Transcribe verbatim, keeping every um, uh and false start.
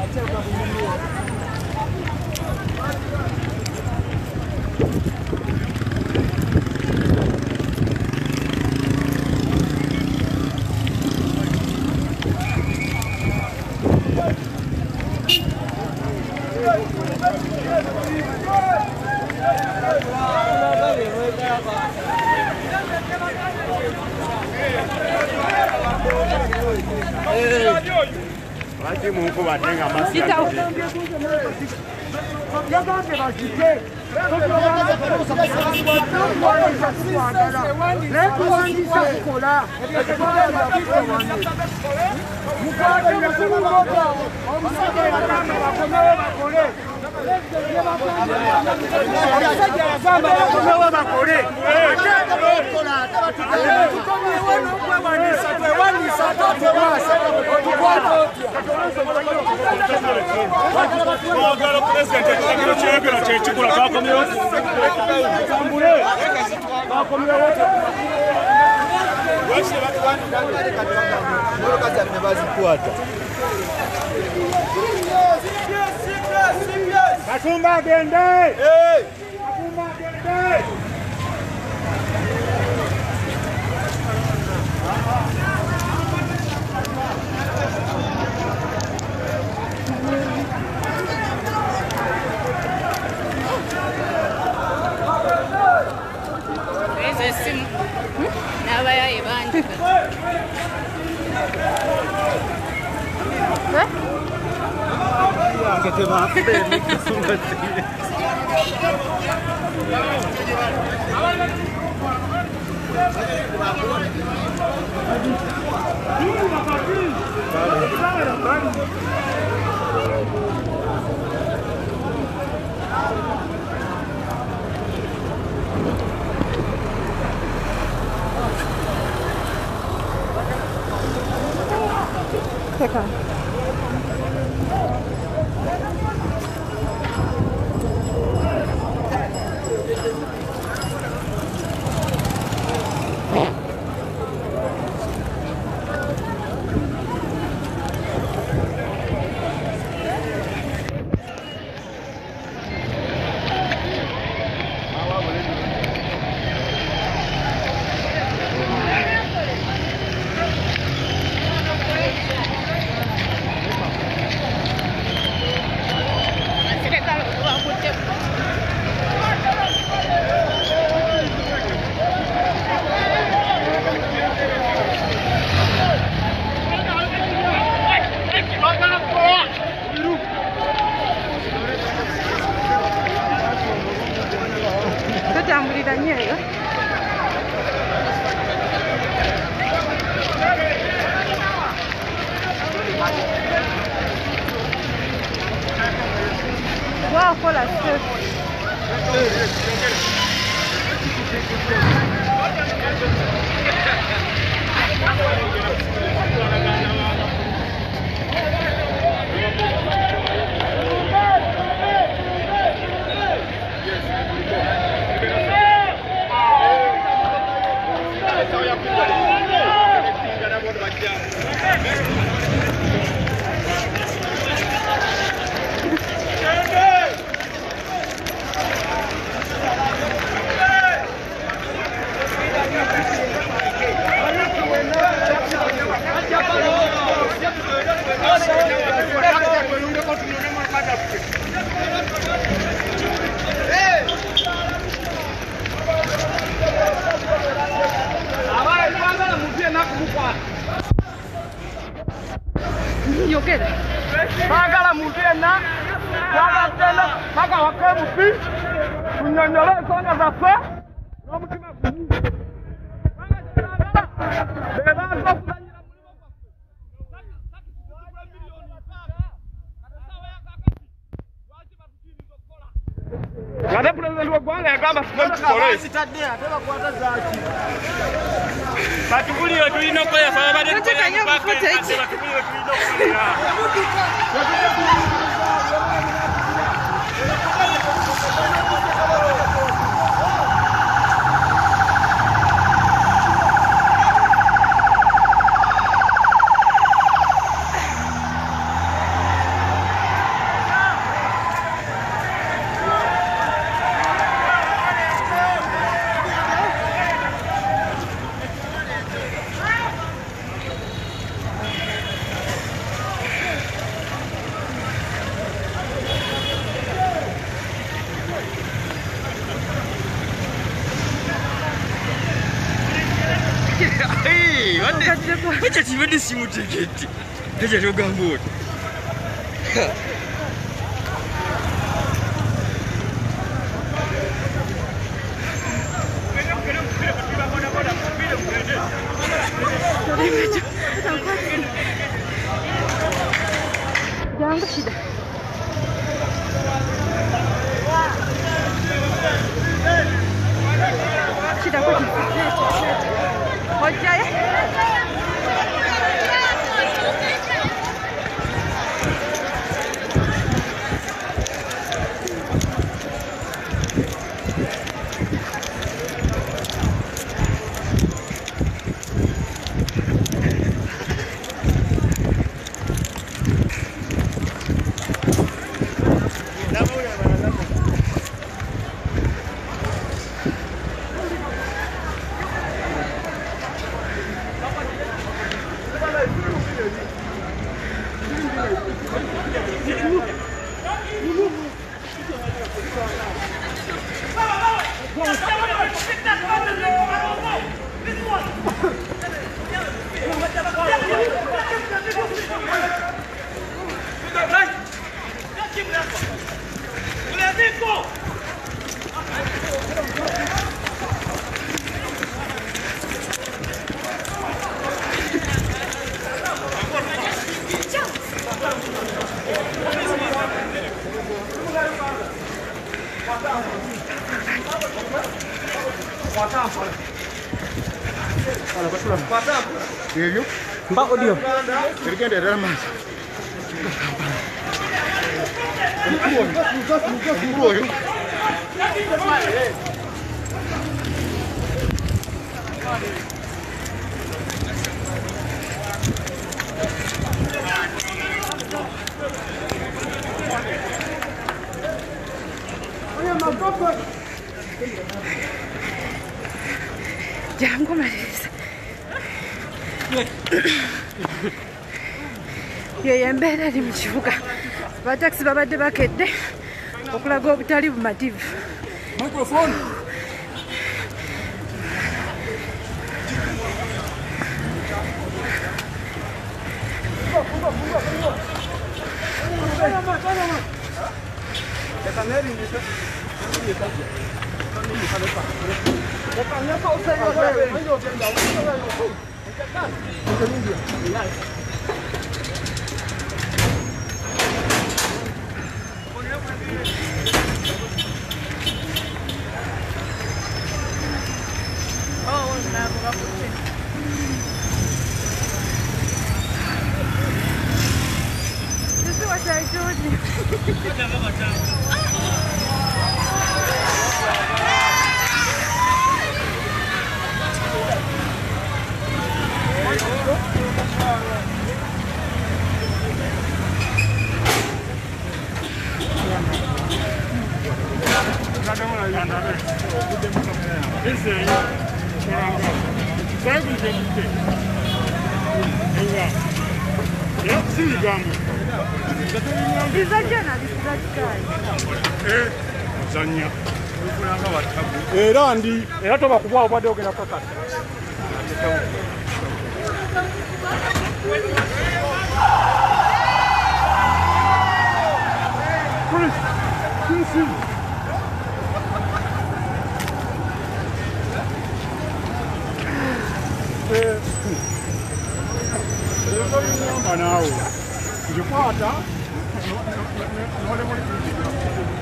Kakumba gende! Hey! Kakumba gende! Sim. Now I am. Che te va bene che sono Czekaj. Wow, voilà, Yo qué? Paga la multena, paga tela, paga o que mufi, unyanyola sona za fa, no mutima kumu. Beba za kufanyira mulimo kwa. Ngade president wa Gwanga yagamba sipoti kore. Sitadea, teba kuata zaki. Batubuli wetu ino kwa ya sababu bade kwa ya mpaka. Batubuli wetu ino kwa ya. kibadde simutegedde teja togamba oti jangan shida shida kwa hoja ya Hivyo? mbako ndio Serikali ya Rama. Mkuu huyo. jangan kumaliza ye embeera eri mu kibuga batakisi babadde bakedde okulaga obutali bumativu Microphone. This is what I told you. Era ndi era toba kubwa obadde ogenda kokata. Chris, Chris. Eh. Eso ni nawe. Ngikwata. No le